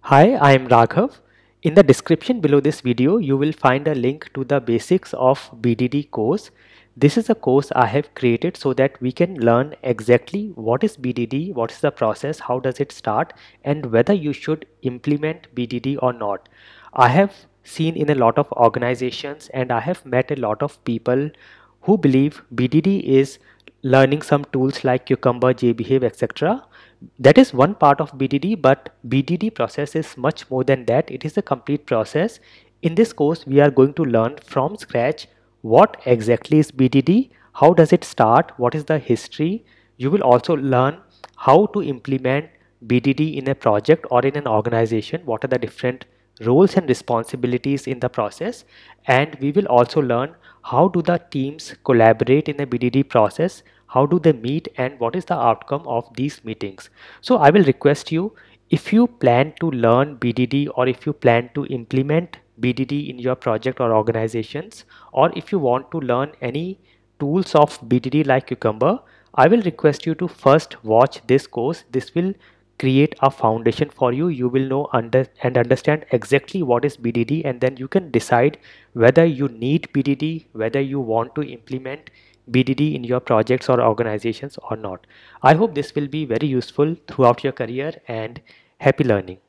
Hi, I am Raghav. In the description below this video, you will find a link to the basics of BDD course. This is a course I have created so that we can learn exactly what is BDD, what is the process, how does it start, and whether you should implement BDD or not. I have seen in a lot of organizations and I have met a lot of people who believe BDD is learning some tools like Cucumber, JBehave, etc. That is one part of BDD, but BDD process is much more than that. It is a complete process. In this course, we are going to learn from scratch what exactly is BDD, how does it start, what is the history. You will also learn how to implement BDD in a project or in an organization, what are the different roles and responsibilities in the process, and we will also learn how do the teams collaborate in the BDD process, how do they meet, and what is the outcome of these meetings. So I will request you, if you plan to learn BDD or if you plan to implement BDD in your project or organizations, or if you want to learn any tools of BDD like Cucumber, I will request you to first watch this course. This will create a foundation for you. You will know and understand exactly what is BDD, and then you can decide whether you need BDD, whether you want to implement BDD in your projects or organizations or not. I hope this will be very useful throughout your career, and happy learning.